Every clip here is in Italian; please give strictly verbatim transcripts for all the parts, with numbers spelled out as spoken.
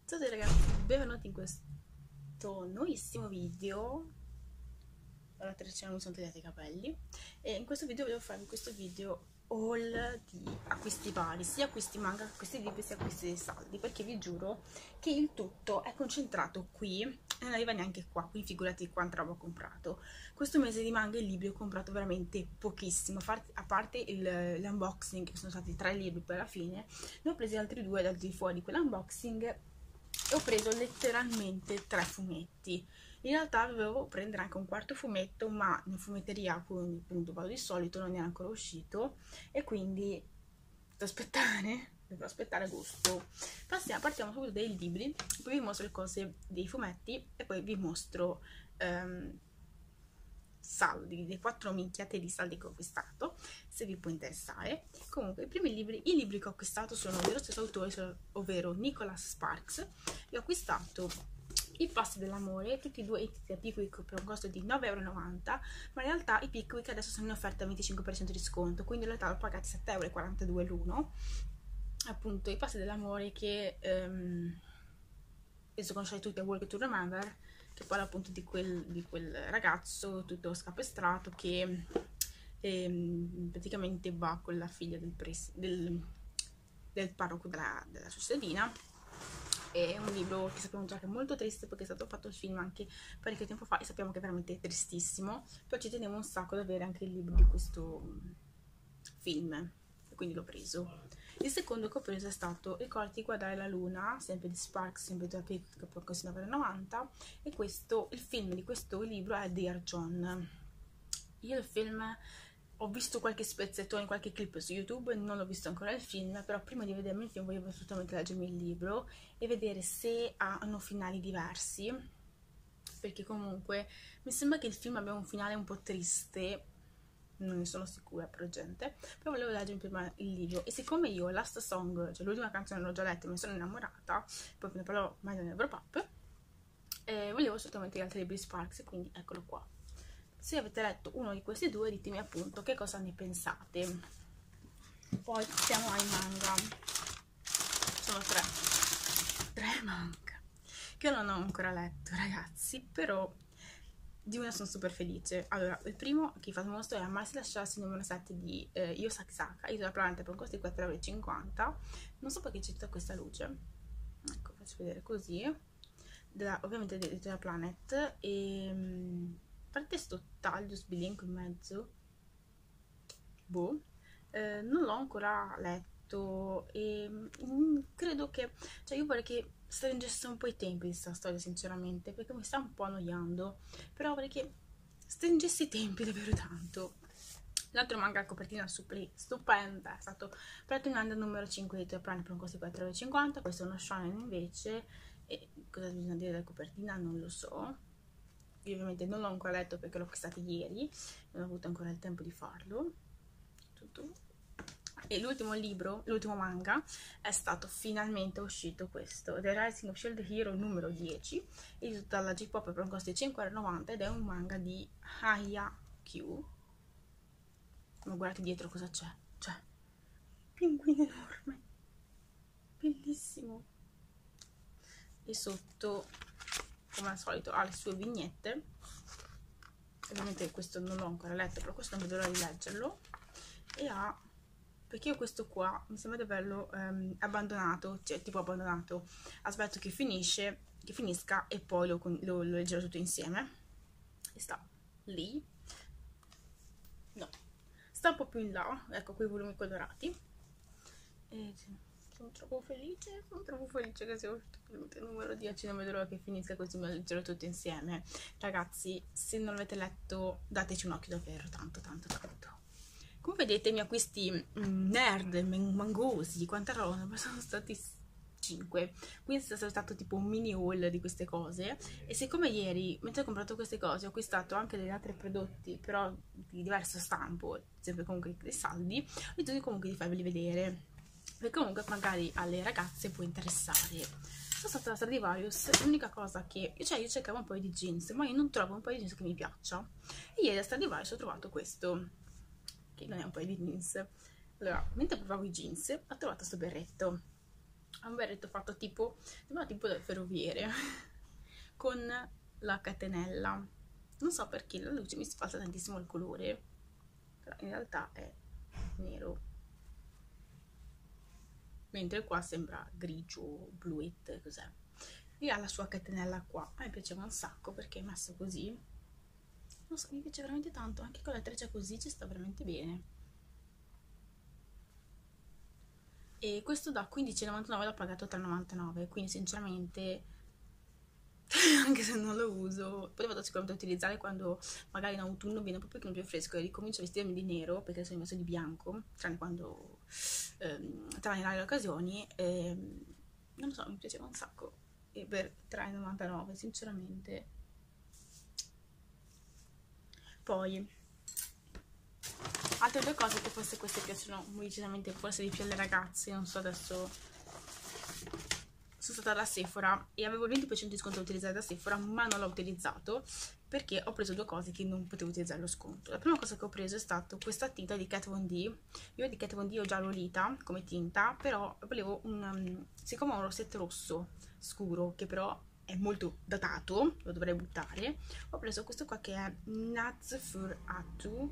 Ciao a tutti ragazzi, benvenuti in questo nuovissimo video. Alla telecina mi sono tagliati i capelli e in questo video volevo farvi questo video haul di acquisti vari, sia acquisti manga che acquisti libri sia acquisti dei saldi, perché vi giuro che il tutto è concentrato qui e non arriva neanche qua, quindi figurati quanta roba ho comprato. Questo mese di manga e libri ho comprato veramente pochissimo, a parte l'unboxing che sono stati tre libri, poi alla fine ne ho presi altri due dal di fuori quell'unboxing e ho preso letteralmente tre fumetti. In realtà dovevo prendere anche un quarto fumetto, ma in fumetteria a cui appunto vado di solito non era ancora uscito e quindi devo aspettare, devo aspettare agosto. Passiamo, partiamo subito dai libri, poi vi mostro le cose dei fumetti e poi vi mostro um, saldi, le quattro minchiate di saldi che ho acquistato, se vi può interessare. Comunque, i primi libri, i libri che ho acquistato sono dello stesso autore, ovvero Nicholas Sparks. E ho acquistato I passi dell'amore, tutti e due i titoli a Pickwick per un costo di nove e novanta euro, ma in realtà i Pickwick adesso sono in offerta a venticinque per cento di sconto, quindi in realtà l'ho pagati sette e quarantadue euro l'uno. Appunto, I passi dell'amore che um, penso conoscete tutti, a Walk to Remember, che parla appunto di quel, di quel ragazzo tutto scapestrato che ehm, praticamente va con la figlia del, del, del parroco della, della sua cittadina. È un libro che sappiamo già che è molto triste perché è stato fatto il film anche parecchio tempo fa e sappiamo che è veramente tristissimo, però ci tenevo un sacco ad avere anche il libro di questo film e quindi l'ho preso. Il secondo che ho preso è stato Ricordati di guardare la luna, sempre di Sparks, sempre da Pickwick, per costo nove e novanta, e questo, il film di questo libro è Dear John. Io il film ho visto qualche spezzettone, qualche clip su YouTube, non ho visto ancora il film, però prima di vedermi il film volevo assolutamente leggermi il libro e vedere se hanno finali diversi, perché comunque mi sembra che il film abbia un finale un po' triste, non ne sono sicura per gente, però volevo leggere prima il libro. E siccome io Last Song, cioè l'ultima canzone l'ho già letta e mi sono innamorata, poi ne parlerò meglio nell'Europop, eh, volevo assolutamente gli altri libri Sparks e quindi eccolo qua. Se avete letto uno di questi due ditemi appunto che cosa ne pensate. Poi siamo ai manga, sono tre tre manga che non ho ancora letto ragazzi, però di una sono super felice. Allora, il primo che vi mostro è Amarsi e lasciarsi numero sette di eh, Io Saksaka, Isola Planeta per un costo di quattro e cinquanta euro. Non so perché c'è tutta questa luce, ecco, faccio vedere così, della, ovviamente di Isola Planet. E um, a parte sto taglio sbilenco in mezzo, boh, eh, non l'ho ancora letto e mm, credo che, cioè io vorrei che stringesse un po' i tempi di questa storia sinceramente, perché mi sta un po' annoiando, però vorrei che stringesse i tempi davvero tanto. L'altro manga a copertina stupenda è stato Platinum numero cinque di Teo Prani per un costo di quattro e cinquanta euro. Questo è uno shonen invece, e cosa bisogna dire della copertina non lo so. Io ovviamente non l'ho ancora letto perché l'ho acquistato ieri, non ho avuto ancora il tempo di farlo. Tutto. E l'ultimo libro, l'ultimo manga, è stato finalmente uscito questo, The Rising of Shield Hero numero dieci, edito dalla J-Pop per un costo di cinque e novanta ed è un manga di Haya-Q. Ma guardate dietro cosa c'è, cioè, pinguino enorme, bellissimo. E sotto, come al solito, ha le sue vignette. Ovviamente questo non l'ho ancora letto, però questo non vedo l'ora di leggerlo. E ha, perché io questo qua mi sembra di averlo um, abbandonato, cioè tipo abbandonato, aspetto che finisce, che finisca e poi lo, lo, lo leggerò tutto insieme. E sta lì, no, sta un po' più in là, ecco quei volumi colorati. E sono troppo felice, sono troppo felice che sia uscito il numero dieci, non vedo l'ora che finisca così me lo leggerò tutto insieme. Ragazzi, se non l'avete letto dateci un occhio davvero, tanto tanto tanto. Come vedete i miei acquisti mm, nerd, mangosi, quanta roba, sono stati cinque, quindi è stato tipo un mini haul di queste cose. E siccome ieri, mentre ho comprato queste cose, ho acquistato anche degli altri prodotti, però di diverso stampo, sempre comunque dei saldi, ho detto comunque di farveli vedere, perché comunque magari alle ragazze può interessare. Sono stata da Stradivarius, l'unica cosa che, cioè io cercavo un paio di jeans, ma io non trovo un paio di jeans che mi piaccia, e ieri da Stradivarius ho trovato questo, che non è un paio di jeans. Allora, mentre provavo i jeans, ho trovato questo berretto. È un berretto fatto tipo, sembra tipo del ferroviere, con la catenella. Non so perché la luce mi sfalsa tantissimo il colore, però in realtà è nero, mentre qua sembra grigio, bluette, cos'è. E ha la sua catenella qua. A me piaceva un sacco perché è messo così, non so, mi piace veramente tanto, anche con la treccia così ci sta veramente bene. E questo da quindici e novantanove l'ho pagato tre e novantanove, quindi sinceramente anche se non lo uso, poi vado sicuramente a utilizzare quando magari in autunno viene un po' più fresco e ricomincio a vestirmi di nero, perché sono messo di bianco, tranne quando ehm, tranne in rare occasioni. ehm, non lo so, mi piaceva un sacco, e per tre e novantanove sinceramente. Poi altre due cose che forse queste piacciono decisamente forse di più alle ragazze, non so, adesso sono stata alla Sephora e avevo il venti per cento di sconto da utilizzare da Sephora, ma non l'ho utilizzato perché ho preso due cose che non potevo utilizzare lo sconto. La prima cosa che ho preso è stata questa tinta di Kat Von D. Io di Kat Von D ho già l'Olita come tinta, però volevo un um, siccome ho un rossetto rosso scuro che però è molto datato, lo dovrei buttare, ho preso questo qua che è Naz für Atu,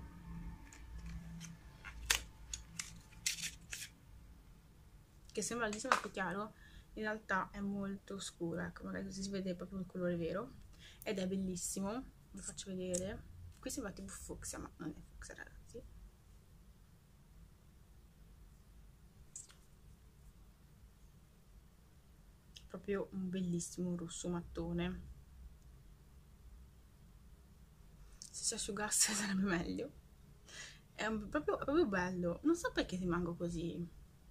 che sembra bellissimo più chiaro, in realtà è molto scura, ecco, magari così si vede proprio il colore vero, ed è bellissimo. Vi faccio vedere, qui sembra tipo fucsia, ma non è fucsia ragazzi. Proprio un bellissimo rosso mattone, se si asciugasse sarebbe meglio. È un, proprio, proprio bello, non so perché rimango così.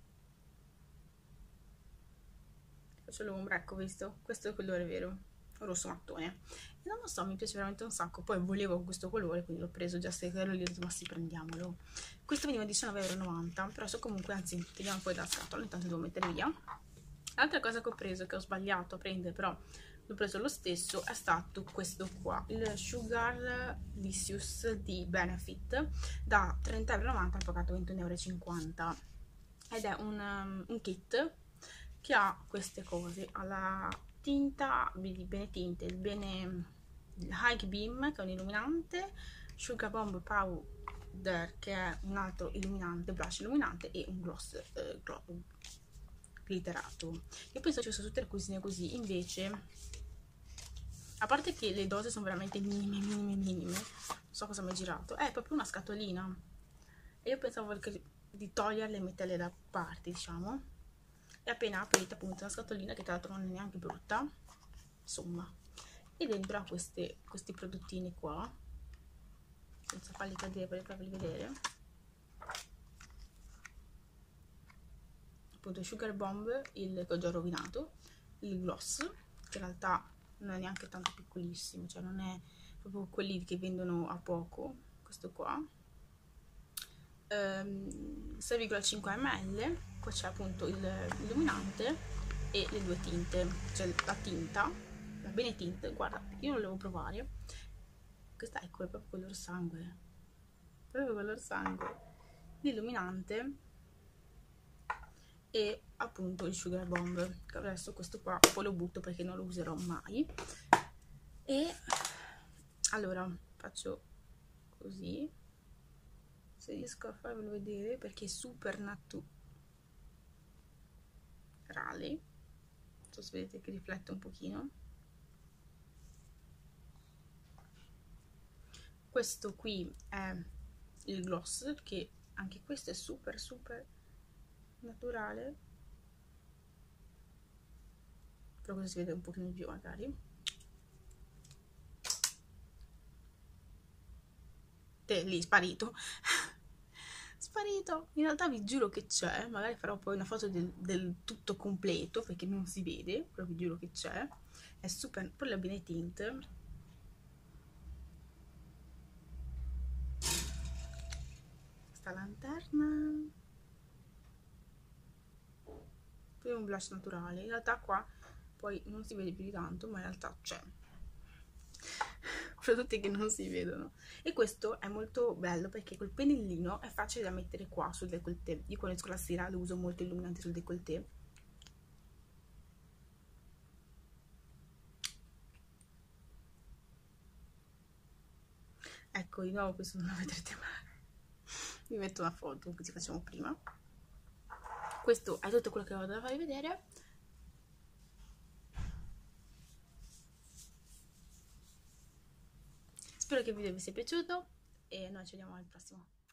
Faccio l'ombra, ecco, visto? Questo è il colore vero, rosso mattone, e non lo so, mi piace veramente un sacco. Poi volevo questo colore, quindi l'ho preso già, se quello lì ho detto ma sì, prendiamolo. Questo veniva diciannove e novanta euro, però so comunque, anzi teniamo poi dalla scatola, intanto devo mettere via. L'altra cosa che ho preso, che ho sbagliato a prendere, però l'ho preso lo stesso, è stato questo qua, il Sugar Licious di Benefit, da trenta e novanta euro, ho pagato ventuno e cinquanta euro, ed è un, um, un kit che ha queste cose. Ha la tinta di Bene Tinte, il Bene il High Beam, che è un illuminante, Sugar Bomb Powder, che è un altro illuminante, blush illuminante, e un gloss eh, glitterato. Io penso ci sono tutte le cosine così, invece, a parte che le dose sono veramente minime, minime, minime, non so cosa mi è girato, è proprio una scatolina, e io pensavo che, di toglierle e metterle da parte, diciamo. E appena aprita appunto una scatolina che tra l'altro non è neanche brutta, insomma, e dentro ha queste, questi prodottini qua, senza farli cadere per farvi vedere, appunto Sugar Bomb, il che ho già rovinato, il gloss, che in realtà non è neanche tanto piccolissimo, cioè non è proprio quelli che vendono a poco, questo qua, Um, sei virgola cinque millilitri, qua c'è appunto l'illuminante e le due tinte, cioè la tinta, la Bene Tinte, guarda, io non volevo provare, questa ecco è proprio color sangue, proprio color sangue, l'illuminante e appunto il Sugar Bomb, che adesso questo qua poi lo butto perché non lo userò mai. E allora faccio così, se riesco a farvelo vedere, perché è super naturale, non so se vedete che riflette un pochino. Questo qui è il gloss, che anche questo è super super naturale, però così si vede un pochino di più magari. Te lì sparito sparito, in realtà vi giuro che c'è, magari farò poi una foto del, del tutto completo perché non si vede, però vi giuro che c'è, è super, poi la Bene Tinte, questa lanterna, poi un blush naturale, in realtà qua poi non si vede più di tanto, ma in realtà c'è, prodotti che non si vedono. E questo è molto bello perché col pennellino è facile da mettere qua sul décolleté. Io quando esco la sera lo uso molto illuminante sul décolleté, ecco, di nuovo questo non lo vedrete mai. Vi metto una foto, così facciamo prima. Questo è tutto quello che avevo da farvi vedere. Spero che il video vi sia piaciuto e noi ci vediamo al prossimo.